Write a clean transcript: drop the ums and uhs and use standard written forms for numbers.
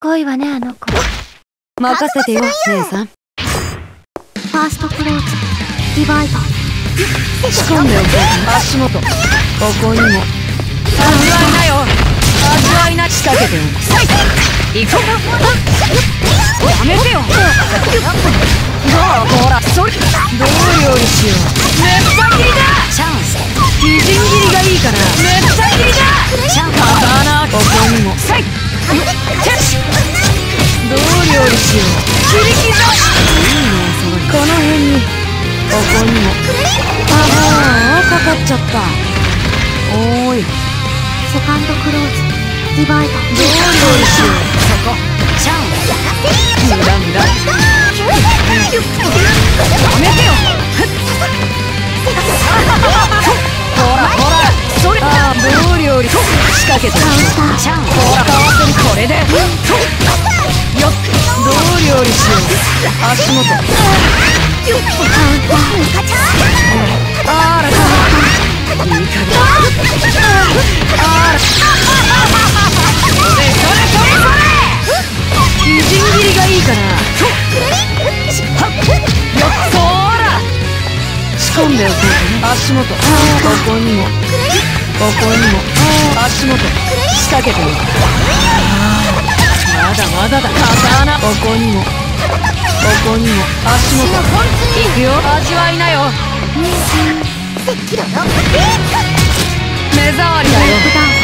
ごいわね、あの子。 任せてよ、姉さん。 ファーストクローズ、ディバイダー。 仕込んでおこう。足元、ここにも。味わいなよ。味わいな。仕掛けておく。行こう。やめてよ。ほら、それ。どう料理しよう。めっちゃ切りだ。チャンス。みじん切りがいいから。めっちゃ切りだ。チャンス。刀、ここにも。どう料理しよう。切り刻む。いいね、そのこの辺に。ここにも。ああ、かかっちゃった。おーい。 セカンドクローズ、ディバイダー。 どう料理しよう。そこ。チャンス。無駄無駄。やめてよ。ほらほら。それ。ああ、どう料理。仕掛けてる。チャンス。ほら、かわせる。これで。よっ。どう料理しよう。足元。あらかわいいかげん。あらそれみじん切りがいいかな。よっそーら仕込んでおこうかな。足元。ここにもここにも足元仕掛けてみる。まだまだだ。刀。ここにもここにも足元。いくよ。味わいなよ。目障りだよ。